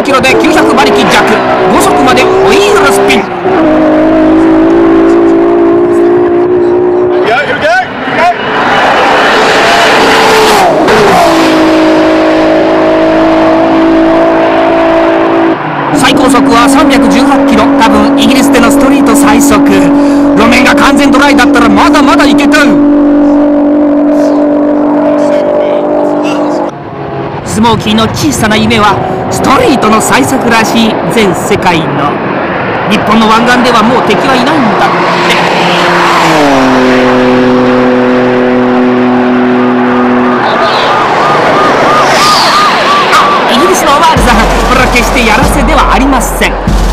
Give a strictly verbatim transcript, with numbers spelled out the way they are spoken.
キロできゅうひゃく馬力弱、ご速までホイールスピン。最高速はさんびゃくじゅうはちキロ、多分イギリスでのストリート最速。路面が完全ドライだったらまだまだいけた。スモーキーの小さな夢はストリートの最速らしい。全世界の日本の湾岸ではもう敵はいないんだって。イギリスのワールさん、これは決してやらせではありません。